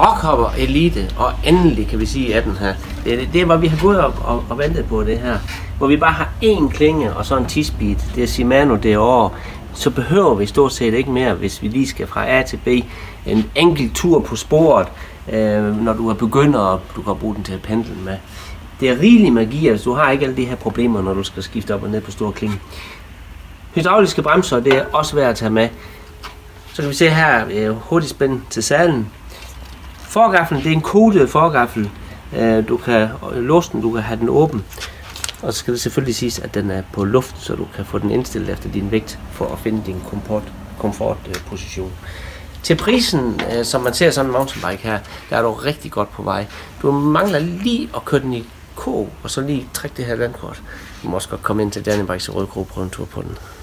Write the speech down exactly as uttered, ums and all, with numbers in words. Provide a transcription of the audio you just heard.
Rockhopper Elite, og endelig kan vi sige af den her. Det, det, det er, hvor vi har gået og, og, og ventet på det her. Hvor vi bare har én klinge og så en ti-speed. Det er Shimano derovre. Så behøver vi stort set ikke mere, hvis vi lige skal fra A til B. En enkelt tur på sporet, øh, når du er begynder, og du kan bruge den til at pendle med. Det er rigelig magi, hvis du har ikke alle de her problemer, når du skal skifte op og ned på store klinge. Hydrauliske bremser, det er også værd at tage med. Så kan vi se her, øh, hurtigt spænd til sadlen. Forgaffelen, det er en kodet forgaffel. Øh, du kan låse den, du kan have den åben. Og så skal det selvfølgelig siges, at den er på luft, så du kan få den indstillet efter din vægt, for at finde din komfort, komfortposition. Til prisen, øh, som man ser sådan en mountainbike her, der er du rigtig godt på vej. Du mangler lige at køre den i ko, og så lige trække det her landkort. Du må også godt komme ind til Danny Bikes Rødekro og prøve en tur på den.